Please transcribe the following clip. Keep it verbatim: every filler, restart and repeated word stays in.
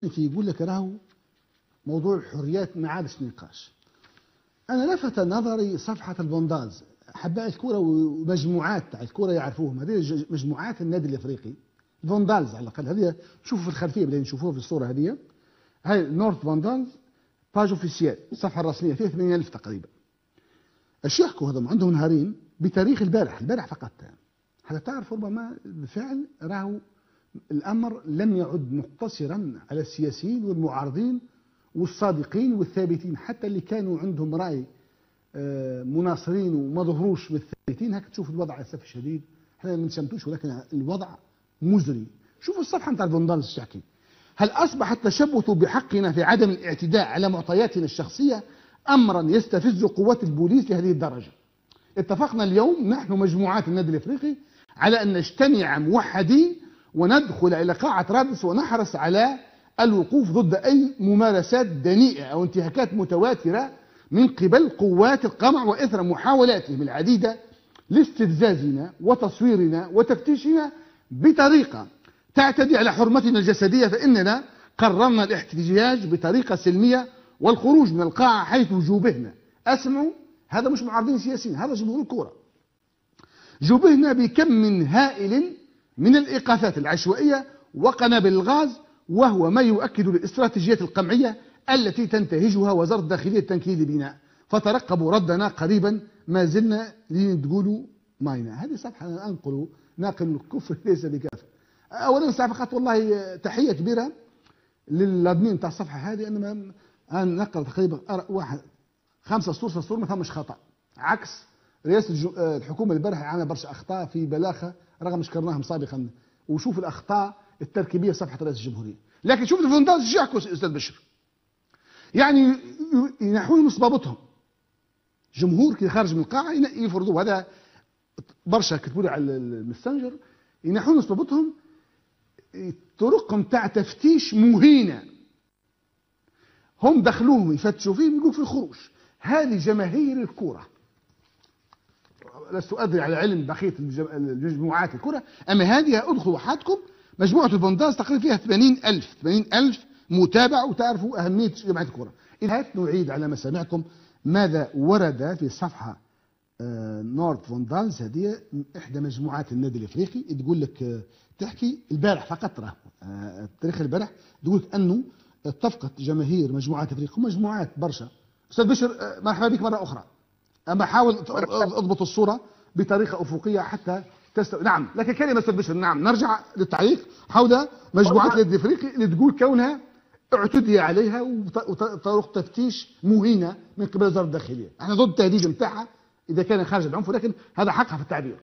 في يقول لك راهو موضوع الحريات ما عادش نقاش. انا لفت نظري صفحه البونداز، حباء الكره ومجموعات تاع الكره يعرفوهم، هذه مجموعات النادي الافريقي البونداز على الاقل. هذه شوفوا في الخلفيه بدنا نشوفوها في الصوره هذه، هاي نورث بونداز باج اوفيسيال، الصفحه الرسميه فيها ثمانين ألف تقريبا. ايش يحكوا هذم؟ عندهم نهارين بتاريخ البارح، البارح فقط، حتى تعرف ربما بالفعل راهو الامر لم يعد مقتصرا على السياسيين والمعارضين والصادقين والثابتين، حتى اللي كانوا عندهم راي مناصرين وما ظهروش بالثابتين. هكا تشوف الوضع على الاسف الشديد، احنا ما نشمتوش ولكن الوضع مزري. شوفوا الصفحه نتاع البونداز ايش تحكي: هل اصبح التشبث بحقنا في عدم الاعتداء على معطياتنا الشخصيه امرا يستفز قوات البوليس لهذه الدرجه؟ اتفقنا اليوم نحن مجموعات النادي الافريقي على ان نجتمع موحدين وندخل الى قاعه رادس ونحرص على الوقوف ضد اي ممارسات دنيئه او انتهاكات متواتره من قبل قوات القمع، واثر محاولاتهم العديده لاستفزازنا وتصويرنا وتفتيشنا بطريقه تعتدي على حرمتنا الجسديه، فاننا قررنا الاحتجاج بطريقه سلميه والخروج من القاعه حيث جوبهنا. اسمعوا، هذا مش معارضين سياسيين، هذا جمهور الكوره. جوبهنا بكم من هائل من الايقافات العشوائيه وقنابل الغاز، وهو ما يؤكد الاستراتيجيات القمعيه التي تنتهجها وزاره الداخليه التنكيل بنا، فترقبوا ردنا قريبا، ما زلنا لنقولوا ماينا. هذه صفحه أنا انقل ناقل الكفر ليس بكافر. اولا صفحات والله تحيه كبيره للادمين تاع الصفحه هذه، انما انا نقل تقريبا واحد خمسه سطور ست سطور ما فهمش خطا، عكس رئاسه الحكومه البارحه عمل برشا اخطاء في بلاغه رغم شكرناهم سابقا. وشوف الاخطاء التركيبيه صفحه رئيس الجمهوريه. لكن شوف الفونداز ايش يحكوا استاذ بشر، يعني ينحون صبابتهم. جمهور كي خارج من القاعه يفرضوا، هذا برشا كتبوا لي على المسنجر، ينحون صبابتهم طرقهم تاع تفتيش مهينه. هم دخلوهم يفتشوا فيه يقولوا في الخروج. هذه جماهير الكره، لست ادري على علم بقيه المجموعات الكره، اما هذه ادخلوا وحدكم. مجموعه البونداز تقريبا فيها ثمانين ألف ثمانين ألف متابع، وتعرفوا اهميه جماعه الكره. اذا نعيد على مسامعكم ماذا ورد في صفحه نورث بونداز، هذه احدى مجموعات النادي الافريقي، تقول لك تحكي البارح فقط، راه تاريخ البارح تقول لك انه اتفقت جماهير مجموعات افريقيا ومجموعات برشا. استاذ بشر مرحبا بك مره اخرى، اما حاول اضبط الصوره بطريقه افقيه حتى تست... نعم لك كلمه استاذ بشر. نعم، نرجع للتعليق حول مجموعات النادي الافريقي اللي تقول كونها اعتدي عليها وطرق تفتيش مهينه من قبل وزاره الداخليه. احنا ضد التهديد نتاعها اذا كان خارج العنف، ولكن هذا حقها في التعبير.